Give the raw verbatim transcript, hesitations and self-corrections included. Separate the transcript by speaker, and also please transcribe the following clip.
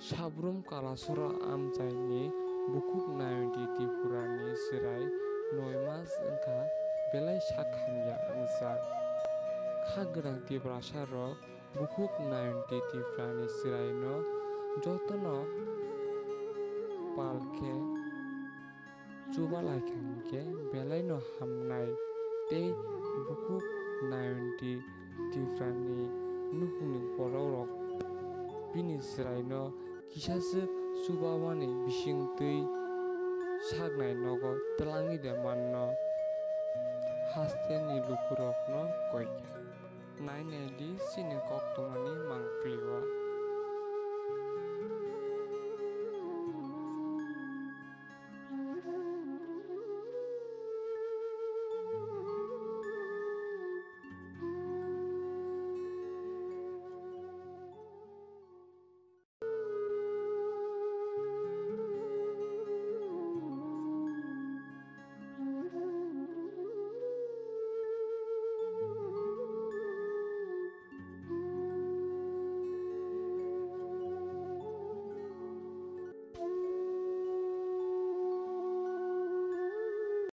Speaker 1: Sabrum kalasora amjaini bukuk nayonti tipurani sirai noimas engka belai sakhamya angsa. Khagrang tibrasaro bukuk nayonti tiprani sirai no jotono palke chubalaikhangke belai no hamnai tei bukuk nayonti tiprani nukungni borok bini sirai no kisasuk subamani bisingtui sagnai nogo telangi de manno haste ni lukurok no koikha nainai di sini kok tumani mangpliwa.